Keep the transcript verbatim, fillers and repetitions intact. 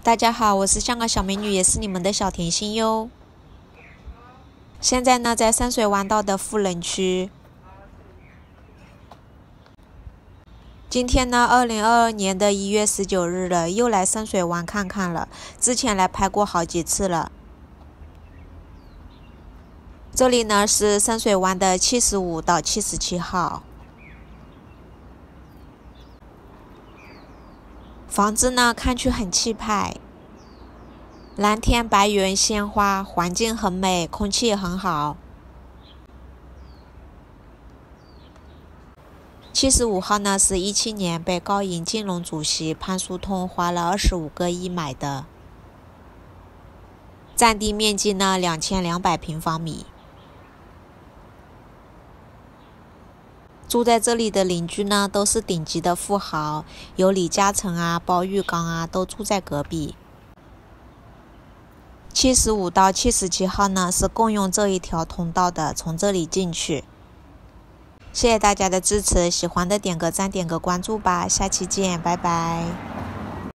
大家好，我是香港小美女，也是你们的小甜心哟。现在呢，在山水湾道的富人区。今天呢，二零二二年的一月十九日了，又来山水湾看看了。之前来拍过好几次了。这里呢是山水湾的七十五到七十七号。房子呢看去很气派，蓝天白云鲜花，环境很美，空气也很好。七十五号呢是一七年被高银金融主席潘叔通花了二十五个亿买的，占地面积呢两千两百平方米。住在这里的邻居呢都是顶级的富豪，有李嘉诚啊、包玉刚啊都住在隔壁。七十五到七十七号呢是共用这一条通道的，从这里进去。谢谢大家的支持，喜欢的点个赞点个关注吧，下期见，拜拜。